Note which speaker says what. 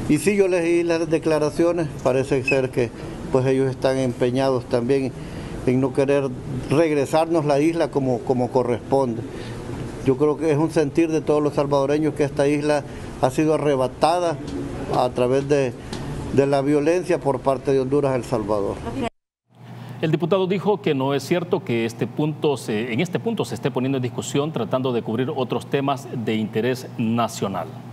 Speaker 1: Y sí, yo leí las declaraciones, parece ser que pues ellos están empeñados también en no querer regresarnos la isla como corresponde. Yo creo que es un sentir de todos los salvadoreños que esta isla ha sido arrebatada a través de la violencia por parte de Honduras a El Salvador.
Speaker 2: El diputado dijo que no es cierto que en este punto se esté poniendo en discusión tratando de cubrir otros temas de interés nacional.